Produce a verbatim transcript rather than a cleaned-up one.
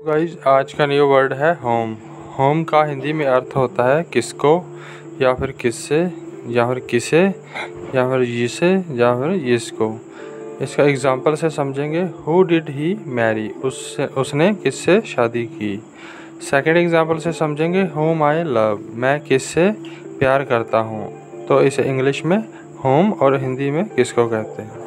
Guys आज का new word है होम। होम का हिंदी में अर्थ होता है किसको, या फिर किससे, या फिर किसे, या फिर जिसे, या फिर जिसको। इसका एग्जांपल से समझेंगे। हु डिड ही मैरी, उससे उसने किससे शादी की। सेकंड एग्जांपल से समझेंगे। होम आई लव, मैं किससे प्यार करता हूँ। तो इसे इंग्लिश में होम और हिंदी में किसको कहते हैं।